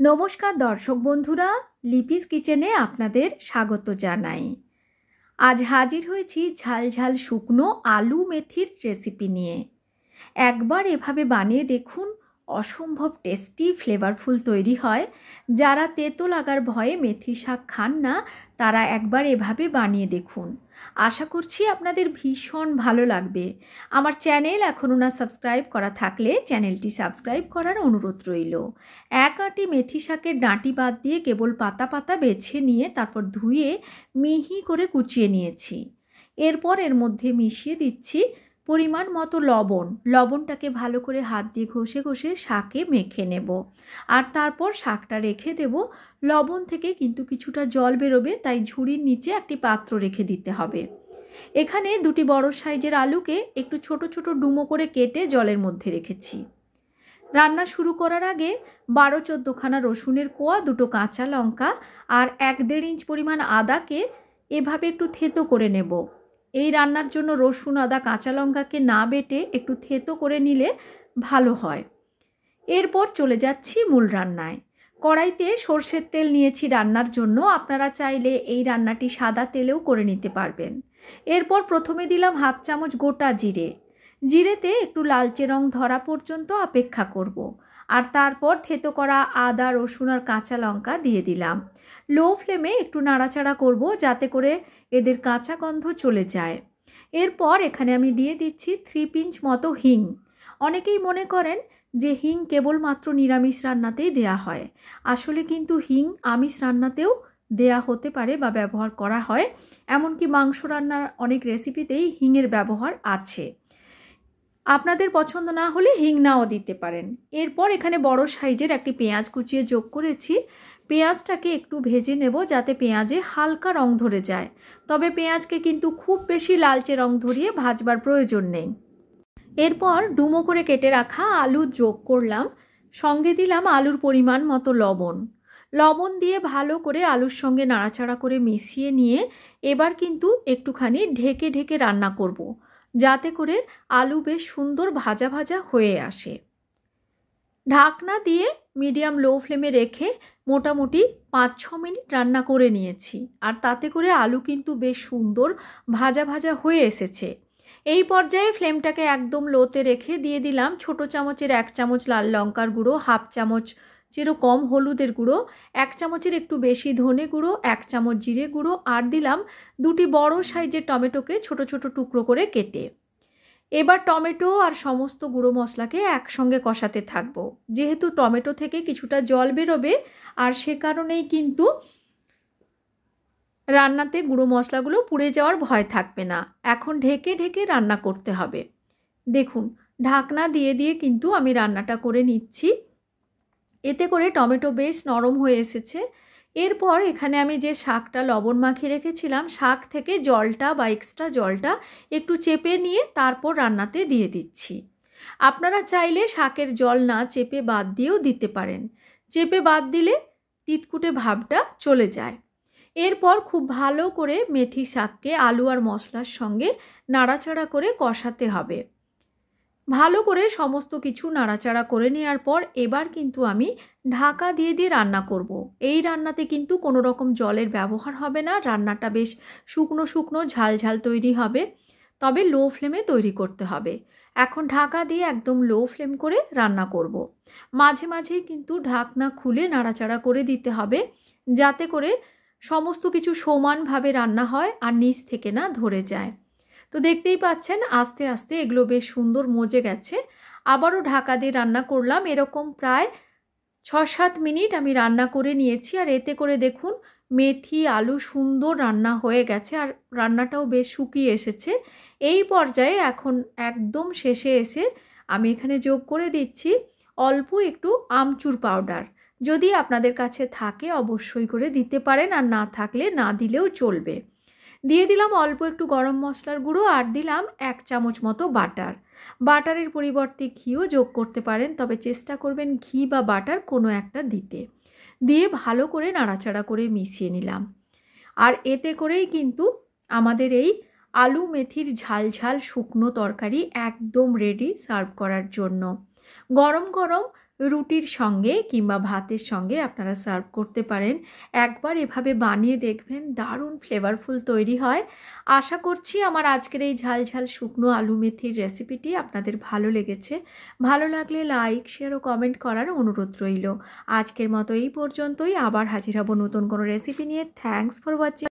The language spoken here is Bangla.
নমস্কার দর্শক বন্ধুরা, লিপিস কিচেনে আপনাদের স্বাগত জানাই। আজ হাজির হয়েছি ঝাল ঝাল শুকনো আলু মেথির রেসিপি নিয়ে। একবার এভাবে বানিয়ে দেখুন, অসম্ভব টেস্টি ফ্লেভারফুল তৈরি হয়। যারা তেতো লাগার ভয়ে মেথি শাক খান না, তারা একবার এভাবে বানিয়ে দেখুন। আশা করছি আপনাদের ভীষণ ভালো লাগবে। আমার চ্যানেল এখনও না সাবস্ক্রাইব করা থাকলে চ্যানেলটি সাবস্ক্রাইব করার অনুরোধ রইল। এক আঁটি মেথি শাকের ডাঁটি বাদ দিয়ে কেবল পাতা পাতা বেছে নিয়ে তারপর ধুয়ে মিহি করে কুচিয়ে নিয়েছি। এরপর এর মধ্যে মিশিয়ে দিচ্ছি পরিমাণ মতো লবণ। লবণটাকে ভালো করে হাত দিয়ে ঘষে ঘষে শাকে মেখে নেব, আর তারপর শাকটা রেখে দেব। লবণ থেকে কিন্তু কিছুটা জল বেরোবে, তাই ঝুড়ির নিচে একটি পাত্র রেখে দিতে হবে। এখানে দুটি বড় সাইজের আলুকে একটু ছোট ছোট ডুমো করে কেটে জলের মধ্যে রেখেছি। রান্না শুরু করার আগে 12-14খানা রসুনের কোয়া, 2টো কাঁচা লঙ্কা আর 1-1.5 ইঞ্চ পরিমাণ আদাকে এভাবে একটু থেতো করে নেব। এই রান্নার জন্য রসুন, আদা, কাঁচা লঙ্কাকে না বেটে একটু থেতো করে নিলে ভালো হয়। এরপর চলে যাচ্ছি মূল রান্নায়। কড়াইতে সর্ষের তেল নিয়েছি রান্নার জন্য। আপনারা চাইলে এই রান্নাটি সাদা তেলেও করে নিতে পারবেন। এরপর প্রথমে দিলাম 1/2 চামচ গোটা জিরে। জিরেতে একটু লালচে রং ধরা পর্যন্ত অপেক্ষা করব, আর তারপর থেতো করা আদা, রসুন আর কাঁচা লঙ্কা দিয়ে দিলাম। লো ফ্লেমে একটু নাড়াচাড়া করব যাতে করে এদের কাঁচা গন্ধ চলে যায়। এরপর এখানে আমি দিয়ে দিচ্ছি 3 পিঞ্চ মতো হিং। অনেকেই মনে করেন যে হিং কেবলমাত্র নিরামিষ রান্নাতেই দেয়া হয়। আসলে কিন্তু হিং আমিষ রান্নাতেও দেয়া হতে পারে বা ব্যবহার করা হয়। এমনকি মাংস রান্নার অনেক রেসিপিতেই হিংয়ের ব্যবহার আছে। আপনাদের পছন্দ না হলে হিং নাও দিতে পারেন। এরপর এখানে বড় সাইজের একটি পেঁয়াজ কুচিয়ে যোগ করেছি। পেঁয়াজটাকে একটু ভেজে নেব যাতে পেঁয়াজে হালকা রং ধরে যায়, তবে পেঁয়াজকে কিন্তু খুব বেশি লালচে রং ধরিয়ে ভাজবার প্রয়োজন নেই। এরপর ডুমো করে কেটে রাখা আলু যোগ করলাম, সঙ্গে দিলাম আলুর পরিমাণ মতো লবণ। লবণ দিয়ে ভালো করে আলুর সঙ্গে নাড়াচাড়া করে মিশিয়ে নিয়ে এবার কিন্তু একটুখানি ঢেকে ঢেকে রান্না করব, যাতে করে আলু বেশ সুন্দর ভাজা ভাজা হয়ে আসে। ঢাকনা দিয়ে মিডিয়াম লো ফ্লেমে রেখে মোটামুটি 5-6 মিনিট রান্না করে নিয়েছি, আর তাতে করে আলু কিন্তু বেশ সুন্দর ভাজা ভাজা হয়ে এসেছে। এই পর্যায়ে ফ্লেমটাকে একদম লোতে রেখে দিয়ে দিলাম ছোট চামচের 1 চামচ লাল লঙ্কার গুঁড়ো, 1/2 চামচেরও কম হলুদের গুঁড়ো, 1 চামচের একটু বেশি ধনে গুঁড়ো, 1 চামচ জিরে গুঁড়ো, আর দিলাম 2টি বড় সাইজের টমেটোকে ছোট ছোট টুকরো করে কেটে। এবার টমেটো আর সমস্ত গুঁড়ো মশলাকে একসঙ্গে কষাতে থাকবো। যেহেতু টমেটো থেকে কিছুটা জল বেরোবে, আর সে কারণেই কিন্তু রান্নাতে গুঁড়ো মশলাগুলো পুড়ে যাওয়ার ভয় থাকবে না। এখন ঢেকে ঢেকে রান্না করতে হবে। দেখুন, ঢাকনা দিয়ে দিয়ে কিন্তু আমি রান্নাটা করে নিচ্ছি। এতে করে টমেটো বেশ নরম হয়ে এসেছে। এরপর এখানে আমি যে শাকটা লবণ মাখিয়ে রেখেছিলাম, শাক থেকে জলটা বা এক্সট্রা জলটা একটু চেপে নিয়ে তারপর রান্নাতে দিয়ে দিচ্ছি। আপনারা চাইলে শাকের জল না চেপে বাদ দিয়েও দিতে পারেন। চেপে বাদ দিলে তিতকুটে ভাবটা চলে যায়। এরপর খুব ভালো করে মেথি শাককে আলু আর মশলার সঙ্গে নাড়াচাড়া করে কষাতে হবে। ভালো করে সমস্ত কিছু নাড়াচাড়া করে নেওয়ার পর এবার কিন্তু আমি ঢাকা দিয়ে দিয়ে রান্না করব। এই রান্নাতে কিন্তু কোনো রকম জলের ব্যবহার হবে না। রান্নাটা বেশ শুকনো শুকনো ঝাল ঝাল তৈরি হবে, তবে লো ফ্লেমে তৈরি করতে হবে। এখন ঢাকা দিয়ে একদম লো ফ্লেম করে রান্না করব। মাঝে মাঝেই কিন্তু ঢাকনা খুলে নাড়াচাড়া করে দিতে হবে, যাতে করে সমস্ত কিছু সমানভাবে রান্না হয় আর নিচ থেকে না ধরে যায়। তো দেখতেই পাচ্ছেন আস্তে আস্তে এগুলো বেশ সুন্দর মজে গেছে। আবারও ঢাকা দিয়ে রান্না করলাম। এরকম প্রায় 6-7 মিনিট আমি রান্না করে নিয়েছি, আর এতে করে দেখুন মেথি আলু সুন্দর রান্না হয়ে গেছে, আর রান্নাটাও বেশ শুকিয়ে এসেছে। এই পর্যায়ে এখন একদম শেষে এসে আমি এখানে যোগ করে দিচ্ছি অল্প একটু আমচুর পাউডার। যদি আপনাদের কাছে থাকে অবশ্যই করে দিতে পারেন, আর না থাকলে না দিলেও চলবে। দিয়ে দিলাম অল্প একটু গরম মশলার গুঁড়ো, আর দিলাম 1 চামচ মতো বাটার। বাটারের পরিবর্তে ঘিও যোগ করতে পারেন, তবে চেষ্টা করবেন ঘি বা বাটার কোনো একটা দিতে। দিয়ে ভালো করে নাড়াচাড়া করে মিশিয়ে নিলাম। আর এতে করেই কিন্তু আমাদের এই আলু মেথির ঝাল ঝাল শুকনো তরকারি একদম রেডি সার্ভ করার জন্য। গরম গরম রুটির সঙ্গে কিংবা ভাতের সঙ্গে আপনারা সার্ভ করতে পারেন। একবার এভাবে বানিয়ে দেখবেন, দারুণ ফ্লেভারফুল তৈরি হয়। আশা করছি আমার আজকের এই ঝাল ঝাল শুকনো আলু মেথির রেসিপিটি আপনাদের ভালো লেগেছে। ভালো লাগলে লাইক, শেয়ার ও কমেন্ট করার অনুরোধ রইল। আজকের মতো এই পর্যন্তই, আবার হাজির হব নতুন কোনো রেসিপি নিয়ে। Thanks for watching.